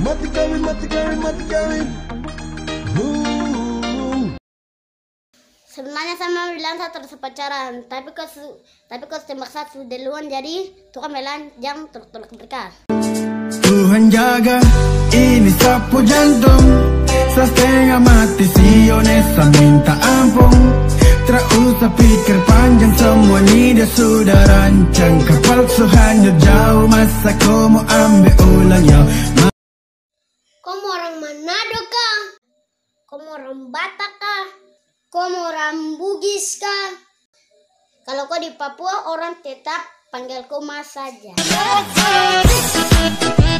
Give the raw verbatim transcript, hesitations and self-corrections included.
Mati kawin, mati kawin, mati kawin. Uh. Sebenarnya sama bilang saya terus pacaran, tapi kok tapi kok tembak satu duluan, jadi Tuhan bilang jam tolak berkah. Tuhan jaga, ini sapu jantung, setengah mati si Onesa minta ampun. Tak usah pikir panjang, semua ini dia sudah rancang. Kapal su hanyut jauh, masa kau mau ambil ulang ya? Kamu orang Manado kah? Kamu orang Batak kah? Kamu orang Bugis kah? Kalau kau di Papua, orang tetap panggil kau Mas saja.